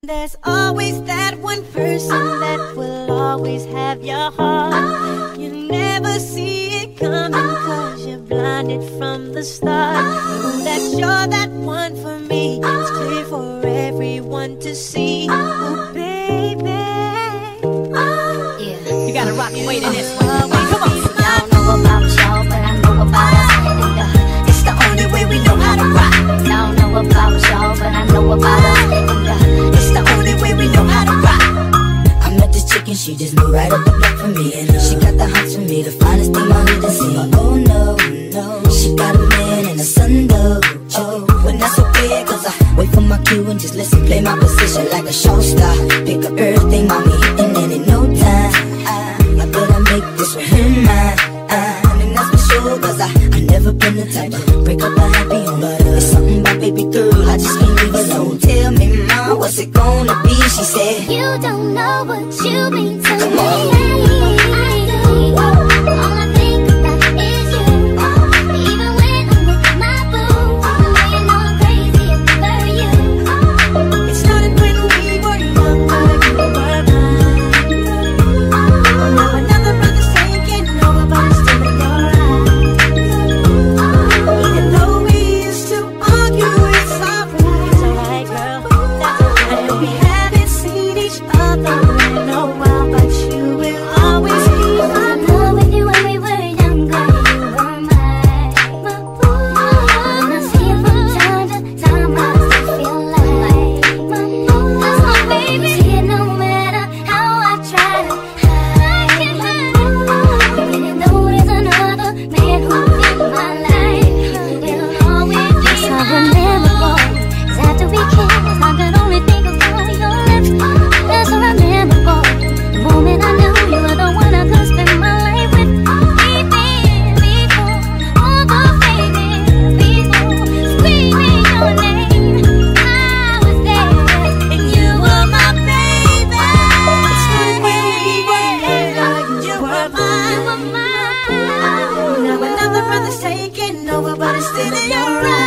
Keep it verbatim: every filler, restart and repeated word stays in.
There's always that one person that will always have your heart. You never see it coming cause you're blinded from the start. Know that you're that one for me. It's clear for everyone to see. Oh baby, yeah, you gotta rock your way to this one. Come on. I don't know about y'all, but I know about us. And uh, it's the only way we know how to rock. I don't know about y'all, but I know about us. And uh, it's the only way we know how to rock. I met this chick and she just moved right up the block for me. And uh, she got the hots for me, the finest thing I need to see. Oh no, no, she got a man and a son though. Oh, but that's okay, cause I wait for my cue and just listen, play my position like a show star. Pick up everything, mommy, and then in no time I, I better make this with him mine. And that's for sure, cause I, I never been the type to break up a happy home. But uh, it's something about baby girl, I just can't leave alone. Tell me, mom, what's it gonna be? She said, you don't know what you mean to me. I do. All I think about is you. Even when I'm with my boo, you know I'm crazy over you. It started when we were younger, you were mine. Now another brother's taking over, but I'm still in your eyes. Even though we used to argue, it's alright. It's alright, girl, that's alright. And we haven't seen each other in a while, but you will always be my boo. With you when we were younger, you were my boo. When I see you from time to time, I still feel like my boo. That's my baby. See it no matter how I try to hide my boo. Even though there's another man who's in my life, it'll always be mine. I remember boy, 'cause after we kissed, I could only think about your lips. Yes, I remember boy, the moment I knew you were the one I could spend my life with. We've been before, oh but baby, before screaming your name, I was there, and you were my baby. It's when we were younger, you were mine. You were mine. Now another brother's taking over, but it's still in your eyes.